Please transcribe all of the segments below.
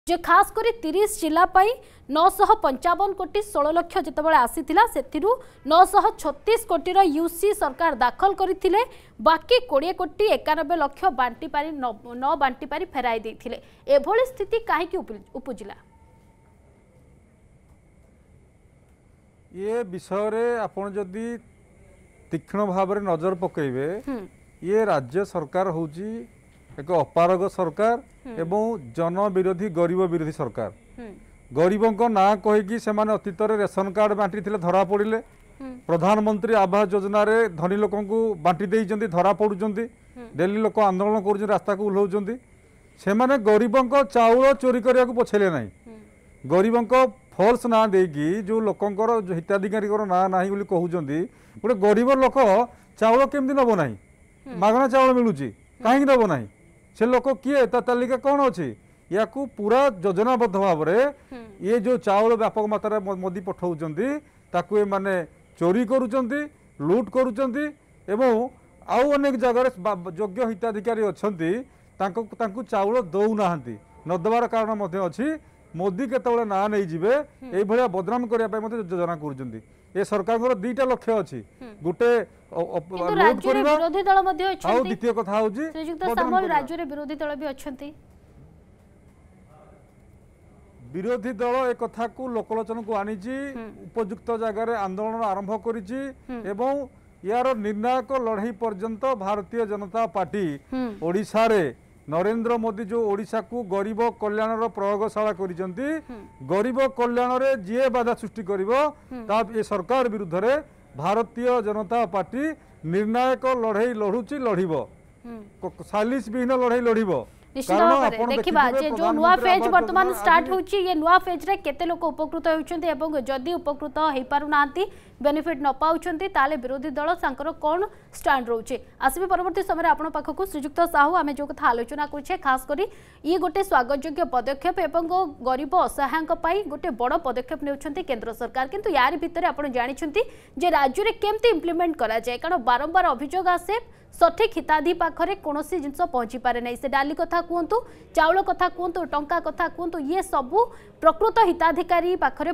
जे खास करी 30 जिला 955 कोटी 16 लाख जितेबाला आसीथिला सेथिरु 936 कोटी यूसी सरकार दाखल करथिले बाकी 20 कोटी 91 लाख बांटी पारी न बांटी पारी फेराई देथिले एभली स्थिति काहेकि उपजिला ये विषय रे आपण जदी तीक्ष्ण भाव रे नजर पकेबे ये राज्य सरकार होची एक अपारग सरकार एवं जन विरोधी गरीब विरोधी सरकार गरीबों को ना कहीकि से अतीत रेशन कार्ड बांटी धरा पड़े प्रधानमंत्री आवास योजना रे धनी लोक बांटी देइचंती धरा पड़ुचंती डेली लोक आंदोलन कर रास्ता को उल्लाउचंती से माने गरीबों को चाउल चोरी करने को पछेले ना गरीबों को फॉल्स ना देकी जो लोकंकर हिताधिकारी ना ना कहते गोटे गरीब लोक चाउल केमती नब ना मागणा चाउल मिलूँ कहीं नब ना से लोक किए तालिका कौन अच्छी या पूरा योजनाबद्ध भाव में ये जो चाउल व्यापक मात्रा मोदी पठाउचंती ताकू माने चोरी करुचंती लूट करुचंती एवं आउ अनेक जगह योग्य हिताधिकारी अच्छंती तांकु चाउल दौना नदबार कारण मध्य अच्छी मोदी केतबेले ना नहीं जिबे एई भलिया बदनाम करिया पय मते योजना करूचंती ए सरकार दुईटा लक्ष्य अच्छी गोटे लूट करिबा विरोधी दल मध्ये अछंती आउ द्वितीय कथा होची श्रीजुक्त सामल राज्य रे विरोधी दल भी अछंती विरोधी दल ए कथा को लोकलोचन को आनीची उपयुक्त जगह रे आंदोलन आरंभ करिची एवं यार निर्णायक लड़ाई पर्यंत भारतीय जनता पार्टी ओडिशा रे नरेंद्र मोदी जो ओडिशा को गरीब कल्याण प्रयोगशाला करिसेंती गरीब कल्याण रे जे बाधा सृष्टि करिवो ता ए सरकार विरुद्ध रे भारतीय जनता पार्टी निर्णायक लड़ाई लड़ुची लड़िबो सालिस विहीन लड़ाई लड़िबो देखा जो नुआ फेज वर्तमान स्टार्ट होची ये नुआ फेज रे केते लोक उपकृत होउछन्ते एवं जदि उपकृत हेई पारु नांती बेनिफिट न पाउछन्ते ताले विरोधी दल सांकर कोन स्टैंड रहउचे आसीबे परवर्ती समय आपण पाखकु श्रीजुक्त साहू आमे जो कथा आलोचना करछे खास करी ये गोटे स्वागतयोग्य पदक्षेप एवं गरीब असहायक पाई गोटे बड़ पदक्षेप नेउछन्ते केंद्र सरकार किंतु यार भितरे आपण जानिछन्ती जे राज्य रे केमते इंप्लीमेंट करा जाय कारण बारंबार अभियोग आसे सठिक हिताधी पाखरे कोनोसी जिंस पहुंची पारे नै से डाली कथा कहतु चाउल कथा कहतु टंका कथा कहतु ये सबू प्रकृत हिताधिकारी पाखरे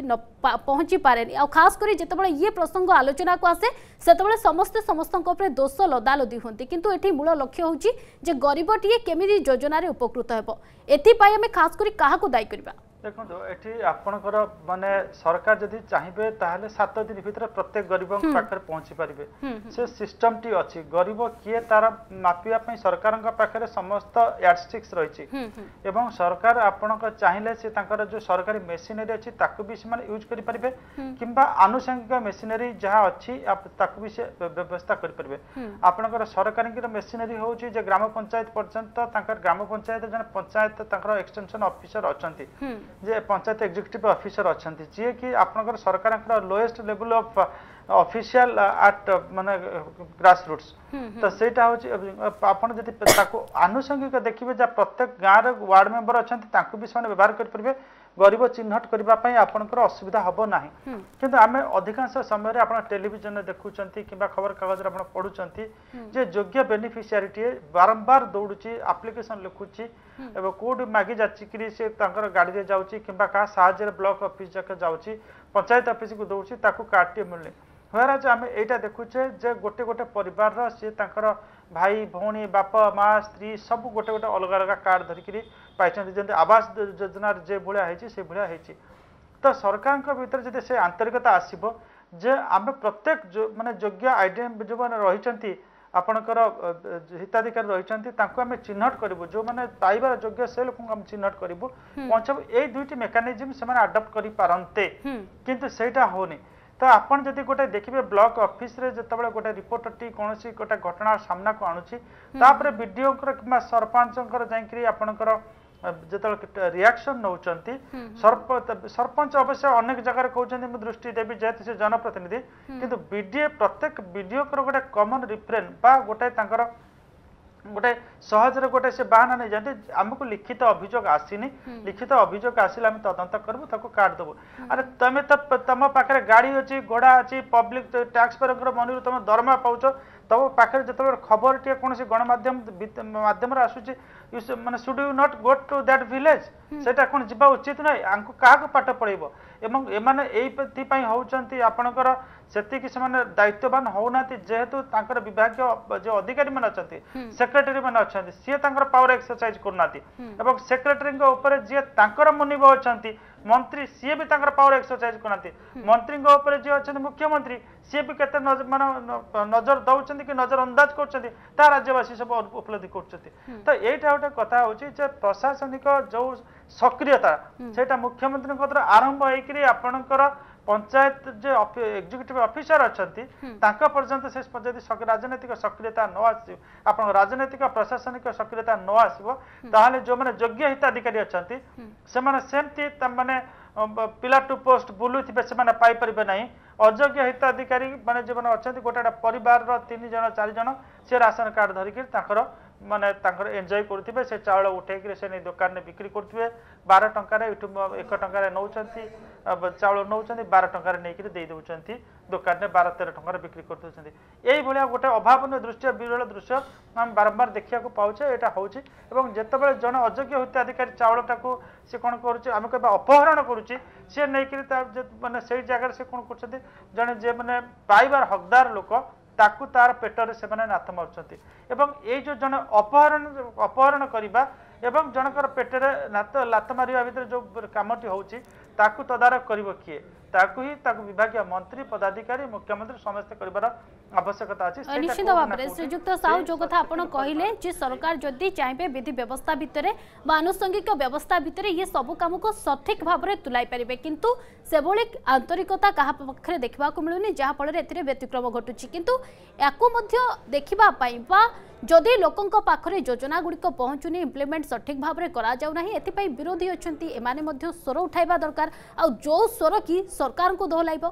पहुंची पारे आ खास करी जेतेबेले ये प्रसंग आलोचना को आसे सेतेबेले समस्त समस्तक ऊपर दोष लदालदी होंती किंतु एठी मूल लक्ष्य होची जे गरीबटीए केमिति योजना रे उपकृत हेबो एथि पई हमें खास करी काहा को दायी करबा देखो ये आपणकर माने सरकार जदि चाहिए ताहले 7 दिन भीतर प्रत्येक गरीब पाखे पहुंची पारे से सिस्टम टी अच्छी गरीब किए तार मापिया सरकार पाखे समस्त यार्डस्टिक्स रही एवं सरकार आपण चाहिए से जो सरकारी मेसिनरी अच्छी भी से यूज करें किंबा आनुषंगिक मेसिनरी जहाँ अच्छी भी से व्यवस्था करें आपणकर सरकारी मेसिनरी हूँ ग्राम पंचायत पर्यंत ग्राम पंचायत जन पंचायत एक्सटेंशन ऑफिसर अच्छा जे पंचायत एग्जीक्यूटिव ऑफिसर अच्छा जी कि आपनकर सरकार lowest level of official at माने ग्रास रूट्स तो सेटा होची आपन जति ताको आनुषंगिक देखिबे जा प्रत्येक गाँव रे वार्ड मेंबर अच्छा तांको भी से व्यवहार कर परिबे गरीब चिन्हट करबा पई आपनकर असुविधा हबो नाही किंतु आमे अधिकांश समय रे आपण टेलीविजन रे देखुचंती किबा खबर कागज रे आपण पढुचंती जे योग्य बेनिफिशियरिटी बारंबार दौड़ुची एप्लिकेशन लिखुची एबे कोड मागी जाची कि से तांकर गाड़ी रे जाउची किबा का साहाय्य रे ब्लॉक ऑफिस जाके जाउची पंचायत ऑफिस को दौड़ुची ताकू कार्ड मिलने हराज आम यहाँ देखुचे जे गोटे गोटे परिवार सी भाई भौणी बाप माँ स्त्री सब गोटे गोटे अलग अलग कार्ड धरिकी पाई जमी आवास योजना जे भाया से भाया तो सरकार भीतर जब से आंतरिकता आसब जे आम प्रत्येक जो माने योग्य आइडेंट जो मैंने रही आपणकर हिताधिकारी रही आम चिन्हट करूँ जो मैंने पाइबार योग्य से लोक आम चिन्हट करूँ पहुँचब ये दुईटी मेकानिजम से आडप्ट करते किंतु सेटा होनी तो आपन जदि गोटे देखिए ब्लॉक ऑफिस रे जतबेले गोटे रिपोर्टर टी कोनोसी गोटे घटना सामना को आणुची तापर वीडियो कि सरपंच जाइकरी आपनकर जतबेले रिएक्शन नौचंती सरपंच अवश्य अनेक जगह कहउचंती मु दृष्टि देबी जेत से जनप्रतिनिधि किंतु वीडियो प्रत्येक वीडियो गोटे कॉमन रिफरेंस बा गोटे तांकर गोटे सहज गोटे से बाहाना नहीं जानते आमको लिखित अभियोग आसीनी लिखित अभियोग आसिले आम तदंत करूँ कार्ड देवु अरे तुम तो तुम पाखे गाड़ी अच्छी घोड़ा अच्छी पब्लिक टैक्स पेयर मनी तुम दरमा पाच तब पाखे जो खबर टे कौन गणमाध्यम माध्यम आसूची माने should you not go to that village सेटा कौन जीवा उचित ना क्या पाठ पढ़ेब एवं एमाने एइपि होउचंती आपनकर सेतिकी से दायित्ववान होना जेहेतु तांकर विभागीय जो अधिकारी मान अच्छा सेक्रेटरी मान अच्छा सी पावर एक्सरसाइज करना एवं सेक्रेटरी ऊपर जी तांकर मुनिब अच्छा मंत्री सी भी पावर एक्सरसाइज करना मंत्री जी अच्छा मुख्यमंत्री सी भी केते नजर दौरान कि नजर अंदाज कर राज्यवासी सब उपलब्धि कर तो यहीटा गोटे कथा हूँ प्रशासनिक जो सक्रियता से मुख्यमंत्री द्वारा आरंभ होकर आपणकर पंचायत जो एग्जीक्यूटिव ऑफिसर अच्छा पर्यंत से राजनैतिक सक्रियता न आस राजनैतिक प्रशासनिक सक्रियता न आसो ताहले जो माने योग्य हिताधिकारी अच्छा सेमती माने पिला टू पोस्ट बुलुथिबे से माने पाई परिबे नाही अयोग्य हिताधिकारी माने जो माने अच्छा गोटे परिवार 3 जन 4 जन से राशन कार्ड धरिक माने एंजॉय करथिबे से चाउल उठेक से नहीं दुकान में बिक्री करथिबे 12 टंका 1 टंका नौचंती चाउल नौचंती 12 टंका नहीं दे दउचंती दुकान में 12-13 टंका बिक्री करथुचंती एई भलिया गोटे अभावन दृश्य विरल दृश्य हम बारंबार देखिया को पाउछे एटा होउची एवं जेतेबेले जन अयोग्य हिताधिकारी चाउलटा को से कोन करूची आमे कहबा अपहरण करूची से नहीं करी माने सेई जगह से कोन करछथि जने जे माने पाइबार हकदार लोक ताकू तार पेटर से माने नाथ मारुचंती एवं ए जो जन अपहरण करिबा एवं जनकर पेटरे लात मारिबा भितर जो कामटी होउची ताकू तदारक करिवो किए ताकू ही ताकू विभागीय मंत्री पदाधिकारी मुख्यमंत्री समस्त करिबार आवश्यकता अछि निश्चित भाव में श्रीजुक्त साहू जो कथा आपण कहिले जे सरकार जदि चाहे विधि व्यवस्था भितर बा आनुषंगिक व्यवस्था भितर ये सब काम को सठिक भाव में तुलाई पारिबे किंतु सेभली आंतरिकता कहा पक्षरे देखबा को मिलुनी जहा फल एथिरे व्यतिक्रम घटुची किंतु याकू मध्य देखिबा पई बा जदि लोकंक पाखरे योजना गुड़िक पहुँचुनी इम्प्लीमेंट सठिक भाव में करा जाउ नाही एथिपई विरोधी अछंती एमाने मध्य स्वर उठाइबा दरकार आ जो स्वर की सरकार को दोहलाइबो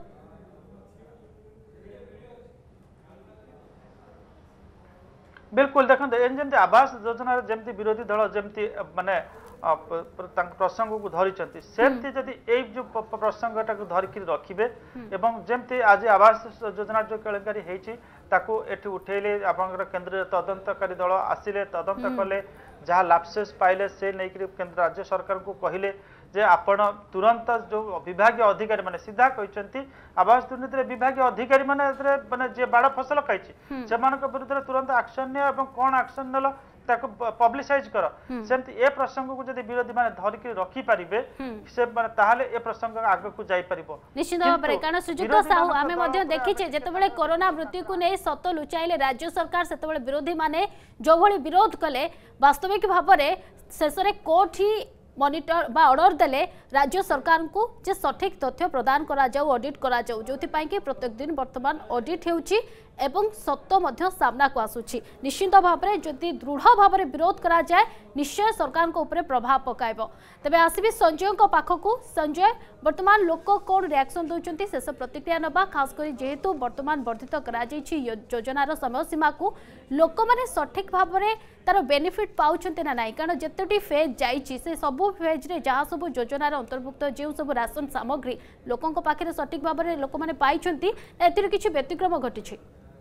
बिल्कुल देखते आवास योजना जमती विरोधी दल जमती माने प्रसंग को धरी सेमती जदि जो प्रसंगटा को धरिकी रखिए एवं जमती आज आवास योजना जो केलेंकारी ताकू एठी उठेले आपनकर केंद्रीय तदंतकारी दल आसिले तदंत कले जहाँ लापसेस पाइले से नहीं केंद्र राज्य सरकार को कहले जे आपण तुरंत जो विभागीय अधिकारी माने सीधा कहते आवास दुर्नीति विभागीय अधिकारी माने जे बाड़ फसल खाई से विरुद्ध तुरंत एक्शन नि कौन एक्शन नल ताको पब्लिसाइज कर सेमती ए प्रसंग को जदि विरोधी माने धरिक रखी पारिबे से माने ताहाले ए प्रसंग आगे को जाई परिबो निश्चित भाव में कारण सुजुक्त साहू आमे मध्ये देखिछे जेतेबेले कोरोना मृत्यु को नै सत लुचाइले राज्य सरकार सेतेबेले विरोधी माने जो भली विरोध कले वास्तविक भाव में शेष में कोर्ट ही मॉनिटर बा ऑर्डर देले राज्य सरकार को जे सठिक तथ्य प्रदान करा जाऊ ऑडिट करा जाऊ जोथि पाई कि प्रत्येक दिन वर्तमान ऑडिट हेउची एवं सत्य मध्य सामना को आसुची निश्चित भाव में जदि दृढ़ भाव में विरोध करा जाए निश्चय सरकार को ऊपर प्रभाव पकाइब तेबे आसीबी संजय को पाखकू संजय वर्तमान लोक कौन रिएक्शन दउचंती शेष प्रतिक्रिया नबा खास करी जेहेतु वर्तमान वर्धित करा जायछि योजनार समय सीमा को लोक माने सठिक भाव में तार बेनिफिट पाउछंती ना नाही कारण जेतोटी फेज जायछि से सब फेज रे जहाँ सब योजनार अंतर्भुक्त जो सब राशन सामग्री लोकंक पाखरे सठिक भाव में लोक माने पाइछंती एतिर किछि व्यतिक्रम घटिछि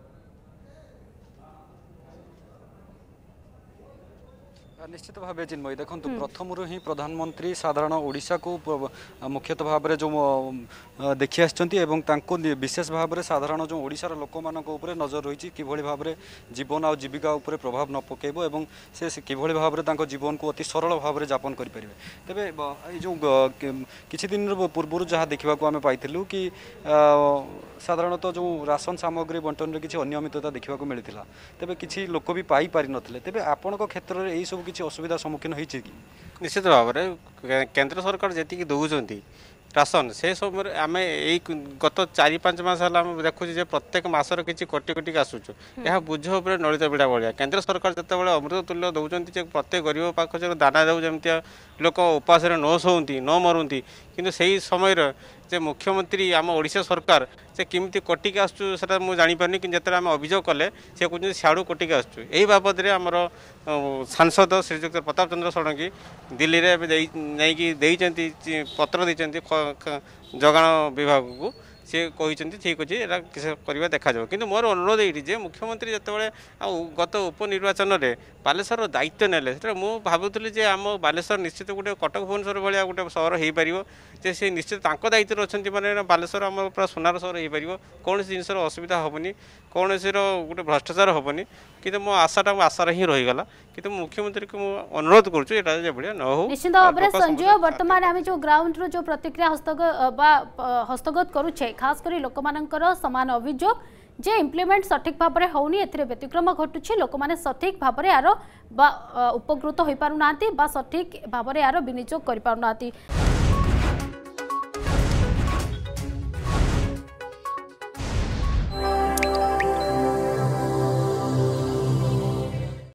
निश्चित भाव चिन्मयी देखो प्रथम ही प्रधानमंत्री साधारण ओडिशा को मुख्यतः भाव में जो देखी आसछंती विशेष भाव में साधारण जो ओडिशार लोक मानक ऊपर नजर रही कि भाव में जीवन आ जीविका उपर प्रभाव न पकेब एवं से किभली भाव में जीवन को अति सरल भाव में यापन करेंगे तेरे जो किछि दिन पूर्व जहाँ देखा आम पाइलु कि साधारणतः जो राशन सामग्री बंटन में किसी अनियमितता देखा मिलता तेरे किसी लोक भी पाई पारि नथिले तेबे आपनक क्षेत्र में यही सब किसी असुविधा सम्मुखीन होइछि कि निश्चित भाव में केंद्र सरकार जी दौरान राशन से समय आम यही गत 4-5 मास है देखुचे प्रत्येक मासर किसी कोटी कोटी आसूँ यह बुझ उपर नलित बिड़ा भाया केंद्र सरकार जिते अमृत तुल्य दौरान प्रत्येक गरीब पाख दाना जाऊ जमी लोक उपास न शोती न मरुंती किंतु सही समय जे मुख्यमंत्री आम ओडिशा सरकार से किमिति कोटिक आसुटा मुझे जापारे कि जिते आम अभियोग कले से कहते सियाड़ू कोटिक आसू यही बाबद आमर सांसद श्रीजुक्त प्रताप चंद्र षडंगी दिल्ली में नहीं पत्र देते जगाण विभाग को सी कहते ठीक अच्छे यहाँ करवा देखा कि मोर अनुरोध ये जे मुख्यमंत्री जिते गत उपनिर्वाचन में बालेश्वर दायित्व नेले मु भावुली जे आम बालेश्वर निश्चित गोटे कटक भुवनेश्वर भाया गोटे सहर हो पार जे सी निश्चित दायित्व अच्छा मैंने बालेश्वर आम पूरा सुनार सहर हो पार कौन जिनसर असुविधा हेनी कौन सी गोटे भ्रष्टाचार हेनी कि मो आशाटा आशार ही रहीगला कि मुख्यमंत्री को अनुरोध करुँ बढ़िया न हो निश्चित भाव में संजय वर्तमान आम जो ग्राउंड रो जो प्रतिक्रिया हस्तगत करुचे खास कर लोक मानकर समान अभियोग जे इम्प्लीमेंट सठिक भाव में होनी ए व्यतिक्रम घटुची लोक मैंने सठिक भाव में यार उपकृत हो पार सठिक भाव में यार विनियोग कर पार।